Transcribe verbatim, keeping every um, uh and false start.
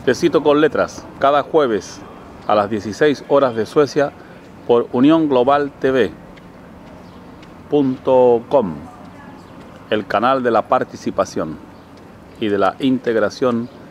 Tecito con letras, cada jueves a las dieciséis horas de Suecia por unión global t v punto com, el canal de la participación y de la integración